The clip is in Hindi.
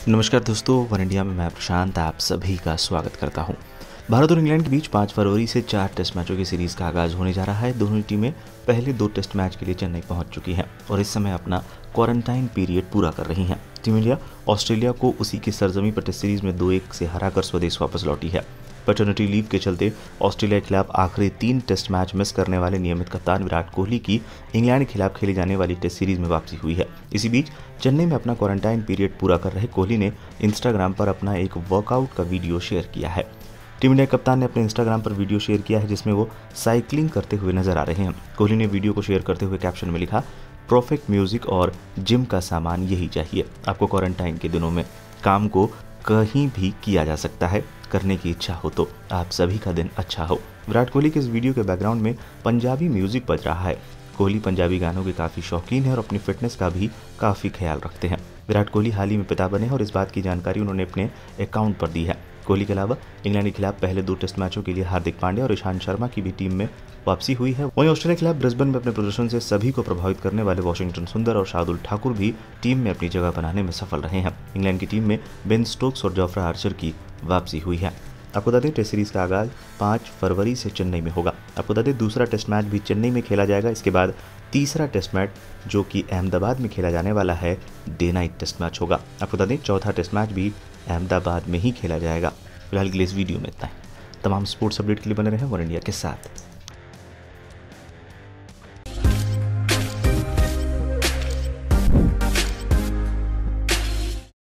नमस्कार दोस्तों, वन इंडिया में मैं प्रशांत आप सभी का स्वागत करता हूं। भारत और इंग्लैंड के बीच 5 फरवरी से 4 टेस्ट मैचों की सीरीज का आगाज होने जा रहा है। दोनों टीमें पहले 2 टेस्ट मैच के लिए चेन्नई पहुंच चुकी हैं और इस समय अपना क्वारंटाइन पीरियड पूरा कर रही हैं। टीम इंडिया ऑस्ट्रेलिया को उसी की सरजमी पर टेस्ट सीरीज में 2-1 से हराकर स्वदेश वापस लौटी है। पैटर्निटी लीव के चलते ऑस्ट्रेलिया के खिलाफ आखिरी 3 टेस्ट मैच मिस करने वाले नियमित कप्तान विराट कोहली की इंग्लैंड के खिलाफ खेली जाने वाली टेस्ट सीरीज में वापसी हुई है। इसी बीच चेन्नई में अपना क्वारंटाइन पीरियड पूरा कर रहे कोहली ने इंस्टाग्राम पर अपना एक वर्कआउट का वीडियो शेयर किया है। टीम इंडिया कप्तान ने अपने इंस्टाग्राम पर वीडियो शेयर किया है जिसमें वो साइकिलिंग करते हुए नजर आ रहे हैं। कोहली ने वीडियो को शेयर करते हुए कैप्शन में लिखा, परफेक्ट म्यूजिक और जिम का सामान यही चाहिए। आपको क्वारंटाइन के दिनों में काम को कहीं भी किया जा सकता है, करने की इच्छा हो तो आप सभी का दिन अच्छा हो। विराट कोहली के इस वीडियो के बैकग्राउंड में पंजाबी म्यूजिक बज रहा है। कोहली पंजाबी गानों के काफ़ी शौकीन है और अपनी फिटनेस का भी काफ़ी ख्याल रखते हैं। विराट कोहली हाल ही में पिता बने और इस बात की जानकारी उन्होंने अपने अकाउंट पर दी है। कोहली के अलावा इंग्लैंड के खिलाफ पहले 2 टेस्ट मैचों के लिए हार्दिक पांड्या और ईशांत शर्मा की भी टीम में वापसी हुई है। वहीं ऑस्ट्रेलिया के खिलाफ ब्रिस्बेन में अपने प्रदर्शन से सभी को प्रभावित करने वाले वाशिंगटन सुंदर और शार्दुल ठाकुर भी टीम में अपनी जगह बनाने में सफल रहे हैं। इंग्लैंड की टीम में बेन स्टोक्स और जोफ्रा आर्चर की वापसी हुई है। आपको बता दें टेस्ट सीरीज का आगाज 5 फरवरी से चेन्नई में होगा। आपको बता दें दूसरा टेस्ट मैच भी चेन्नई में खेला जाएगा। इसके बाद तीसरा टेस्ट मैच जो कि अहमदाबाद में खेला जाने वाला है, डे नाइट टेस्ट मैच होगा। आपको बता दें चौथा टेस्ट मैच भी अहमदाबाद में ही खेला जाएगा। फिलहाल के लिए इस वीडियो में इतना ही। तमाम स्पोर्ट्स अपडेट के लिए बने रहें वन इंडिया के साथ।